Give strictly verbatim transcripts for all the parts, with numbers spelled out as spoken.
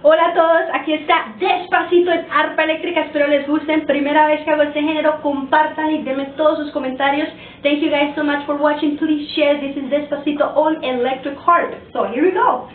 Hola a todos, aquí está Despacito en arpa eléctrica, espero les gusten. Primera vez que hago este género, compartan y denme todos sus comentarios. Thank you guys so much for watching. Please share. This is Despacito on electric harp. So here we go.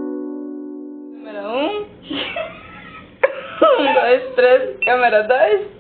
Um, dois, três, câmera dois.